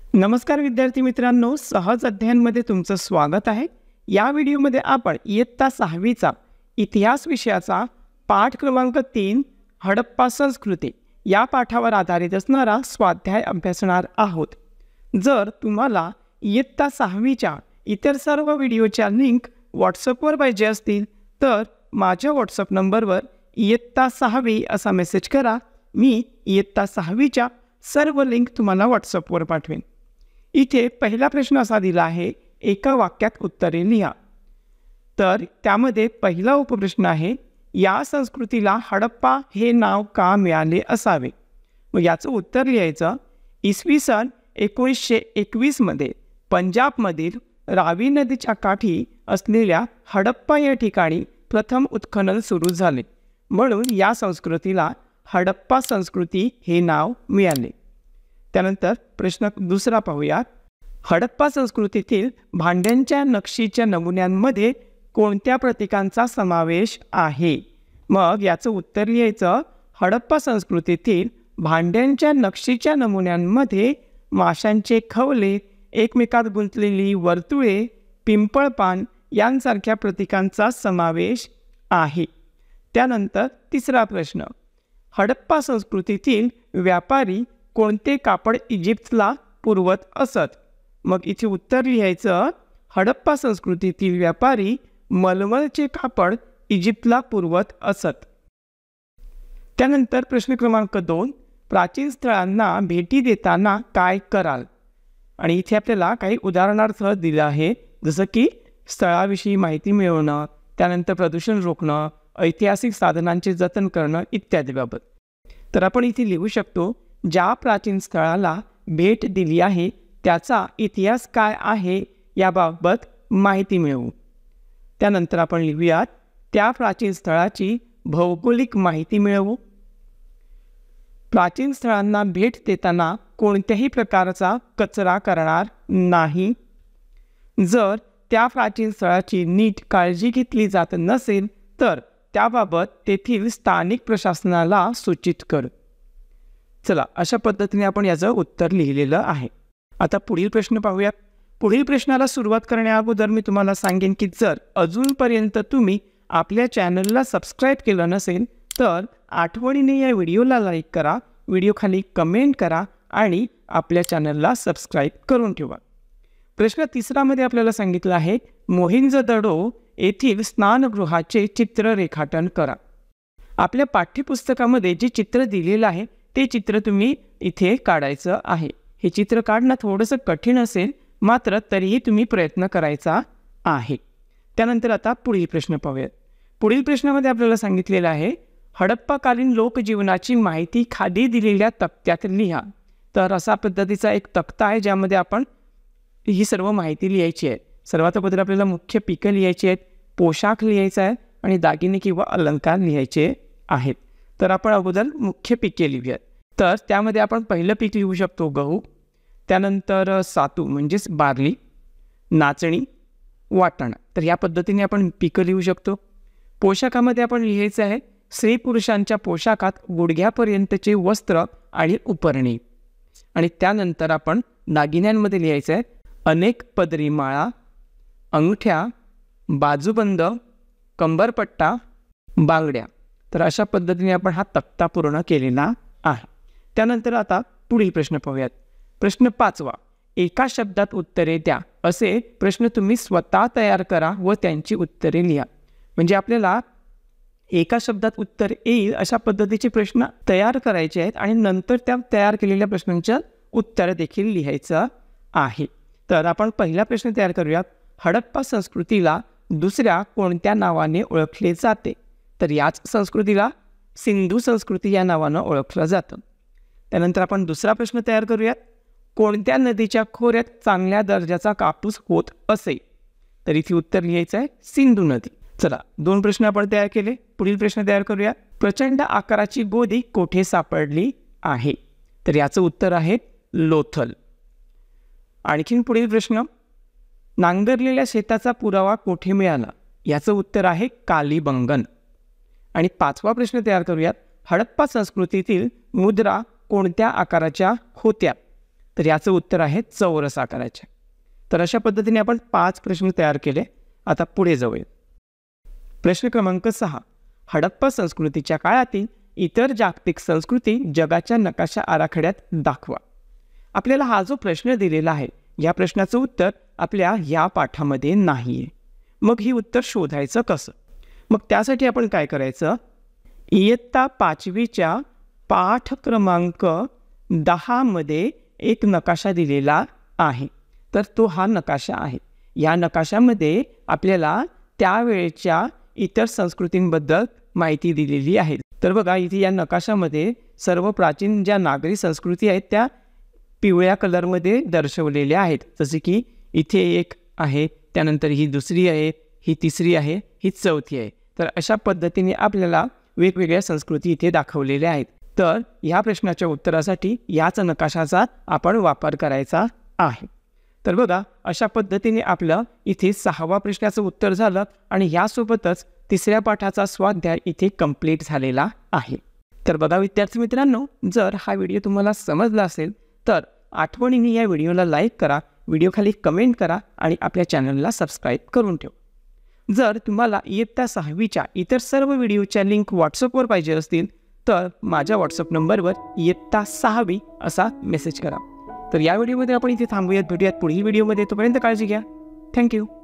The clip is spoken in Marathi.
नमस्कार विद्यार्थी मित्रांनो, सहज अध्ययनमध्ये तुमचं स्वागत आहे। या व्हिडिओमध्ये आपण इयत्ता 6वीचा इतिहास विषयाचा पाठ क्रमांक 3 हडप्पा संस्कृती या पाठावर आधारित असणारा स्वाध्याय अभ्यासणार आहोत। जर तुम्हाला इयत्ता 6वीच्या इतर सर्व व्हिडिओच्या लिंक व्हॉट्सअपवर पाहिजे असतील तर माझ्या व्हॉट्सअप नंबरवर इयत्ता 6वी असा मेसेज करा। मी इयत्ता 6वीच्या सर्व लिंक तुम्हाला व्हॉट्सअपवर पाठवेन। इथे पहिला प्रश्न असा दिला आहे, एका वाक्यात उत्तरे लिहा। तर त्यामध्ये पहिला उपप्रश्न आहे, या संस्कृतीला हडप्पा हे नाव का मिळाले असावे। मग याचं उत्तर लिहायचं, इसवी सन 1921 मध्ये पंजाबमधील रावी नदीच्या काठी असलेल्या हडप्पा या ठिकाणी प्रथम उत्खनन सुरू झाले, म्हणून या संस्कृतीला हडप्पा संस्कृती हे नाव मिळाले। त्यानंतर प्रश्न दुसरा पाहूया, हडप्पा संस्कृतीतील भांड्यांच्या नक्षीच्या नमुन्यांमध्ये कोणत्या प्रतीकांचा समावेश आहे। मग याचं उत्तर लिहायचं, हडप्पा संस्कृतीतील भांड्यांच्या नक्षीच्या नमुन्यांमध्ये माशांचे खवले, एकमेकात गुंतलेली वर्तुळे, पिंपळपान यांसारख्या प्रतीकांचा समावेश आहे। त्यानंतर तिसरा प्रश्न, हडप्पा संस्कृतीतील व्यापारी कोणते कापड इजिप्तला पुरवत असत। मग इथे उत्तर लिहायचं, हडप्पा संस्कृतीतील व्यापारी मलमलचे कापड इजिप्तला पुरवत असत। त्यानंतर प्रश्न क्रमांक 2, प्राचीन स्थळांना भेटी देताना काय कराल। आणि इथे आपल्याला काही उदाहरणार्थ दिलं आहे, जसं की स्थळाविषयी माहिती मिळवणं, त्यानंतर प्रदूषण रोखणं, ऐतिहासिक साधनांचे जतन करणं इत्यादी बाबत। तर आपण इथे लिहू शकतो, ज्या प्राचीन स्थळाला भेट दिली आहे त्याचा इतिहास काय आहे याबाबत माहिती मिळवू। त्यानंतर आपण लिहूयात, त्या प्राचीन स्थळाची भौगोलिक माहिती मिळवू। प्राचीन स्थळांना भेट देताना कोणत्याही प्रकारचा कचरा करणार नाही। जर त्या प्राचीन स्थळाची नीट काळजी घेतली जात नसेल तर त्याबाबत तेथील स्थानिक प्रशासनाला सूचित कर। चला, अशा पद्धतीने आपण याचं उत्तर लिहिलेलं आहे। आता पुढील प्रश्न पाहूया। पुढील प्रश्नाला सुरुवात करण्याअगोदर मी तुम्हाला सांगेन की जर अजूनपर्यंत तुम्ही आपल्या चॅनलला सबस्क्राईब केलं नसेल तर आठवणीने या व्हिडिओला लाईक करा, व्हिडिओ खाली कमेंट करा आणि आपल्या चॅनलला सबस्क्राईब करून ठेवा। प्रश्न तिसरामध्ये आपल्याला सांगितलं आहे, मोहिंजोदडो येथील स्नानगृहाचे चित्र रेखाटन करा। आपल्या पाठ्यपुस्तकामध्ये जे चित्र दिलेलं आहे ते चित्र तुम्ही इथे काढायचं आहे। हे चित्र काढणं थोडंसं कठीण असेल, मात्र तरीही तुम्ही प्रयत्न करायचा आहे। त्यानंतर आता पुढील प्रश्न पाहूया। पुढील प्रश्नामध्ये आपल्याला सांगितलेलं आहे, हडप्पाकालीन लोकजीवनाची माहिती खाली दिलेल्या तक्त्यात लिहा। तर असा पद्धतीचा एक तक्ता आहे ज्यामध्ये आपण ही सर्व माहिती लिहायची आहे। सर्वात अगोदर आपल्याला मुख्य पिकं लिहायची आहेत, पोशाख लिहायचा आहे आणि दागिने किंवा अलंकार लिहायचे आहेत। तर आपण अगोदर मुख्य पिके लिहूयात। तर त्यामध्ये आपण पहिलं पीक लिहू शकतो गहू, त्यानंतर सातू म्हणजेच बार्ली, नाचणी, वाटाणा। तर या पद्धतीने आपण पिकं लिहू शकतो। पोशाखामध्ये आपण लिहायचं आहे, स्त्री पुरुषांच्या पोशाखात गुडघ्यापर्यंतचे वस्त्र आणि उपरणे। आणि त्यानंतर आपण दागिन्यांमध्ये लिहायचं आहे, अनेक पदरी माळा, अंगठ्या, बाजूबंद, कंबरपट्टा, बांगड्या। तर अशा पद्धतीने आपण हा तक्ता पूर्ण केलेला आहे। त्यानंतर आता पुढील प्रश्न पाहूयात। प्रश्न 5वा, एका शब्दात उत्तरे द्या असे प्रश्न तुम्ही स्वतः तयार करा व त्यांची उत्तरे लिहा। म्हणजे आपल्याला एका शब्दात उत्तर येईल अशा पद्धतीचे प्रश्न तयार करायचे आहेत आणि नंतर त्या तयार केलेल्या प्रश्नांचं उत्तर देखील लिहायचं आहे। तर आपण पहिला प्रश्न तयार करूयात, हडप्पा संस्कृतीला दुसऱ्या कोणत्या नावाने ओळखले जाते। तर याच संस्कृतीला सिंधू संस्कृती या नावानं ओळखलं जातं। त्यानंतर आपण दुसरा प्रश्न तयार करूयात, कोणत्या नदीच्या खोऱ्यात चांगल्या दर्जाचा कापूस होत असे। तर इथे उत्तर लिहायचं आहे, सिंधू नदी। चला, 2 प्रश्न आपण तयार केले। पुढील प्रश्न तयार करूया, प्रचंड आकाराची गोदी कोठे सापडली आहे। तर याचं उत्तर आहे लोथल। आणखीन पुढील प्रश्न, नांगरलेल्या शेताचा पुरावा कोठे मिळाला। याचं उत्तर आहे कालीबंगन। आणि 5वा प्रश्न तयार करूयात, हडप्पा संस्कृतीतील मुद्रा कोणत्या आकाराच्या होत्या। तर याचं उत्तर आहे चौरस आकाराचे. तर अशा पद्धतीने आपण 5 प्रश्न तयार केले. आता पुढे जाऊया. प्रश्न क्रमांक 6. हडप्पा संस्कृतीच्या काळातील इतर जागतिक संस्कृती जगाच्या नकाशा आराखड्यात दाखवा. आपल्याला हा जो प्रश्न दिलेला आहे या प्रश्नाचं उत्तर आपल्या या पाठामध्ये नाही आहे. मग ही उत्तर शोधायचं कसं? मग त्यासाठी आपण काय करायचं, इयत्ता 5वीच्या पाठ क्रमांक 10 मध्ये एक नकाशा दिलेला आहे. तर तो हा नकाशा आहे. या नकाशामध्ये आपल्याला त्यावेळेच्या इतर संस्कृतींबद्दल माहिती दिलेली आहे. तर बघा इथे या नकाशामध्ये सर्व प्राचीन ज्या नागरी संस्कृती आहेत त्या पिवळ्या कलरमध्ये दर्शवलेल्या आहेत. जसे की इथे एक आहे, त्यानंतर ही दुसरी आहे, ही तिसरी आहे, ही चौथी आहे. तर अशा पद्धतीने आपल्याला वेगवेगळ्या संस्कृती इथे दाखवलेल्या आहेत. तर ह्या प्रश्नाच्या उत्तरासाठी याच नकाशाचा आपण वापर करायचा आहे. तर बघा अशा पद्धतीने आपलं इथे 6व्या प्रश्नाचं उत्तर झालं आणि यासोबतच 3ऱ्या पाठाचा स्वाध्याय इथे कंप्लीट झालेला आहे. तर बघा विद्यार्थी मित्रांनो, जर हा व्हिडिओ तुम्हाला समजला असेल तर आठवणीने या व्हिडिओला लाईक करा, व्हिडिओ खाली कमेंट करा आणि आपल्या चॅनलला सबस्क्राईब करून ठेवा. जर तुम्हाला इयत्ता 6वीच्या इतर सर्व व्हिडिओच्या लिंक व्हॉट्सअपवर पाहिजे असतील तर माझ्या व्हॉट्सअप नंबरवर इयत्ता 6वी असा मेसेज करा. तर या व्हिडिओमध्ये आपण इथे थांबूयात. भेटूयात पुढील व्हिडिओमध्ये. तोपर्यंत काळजी घ्या. थँक्यू.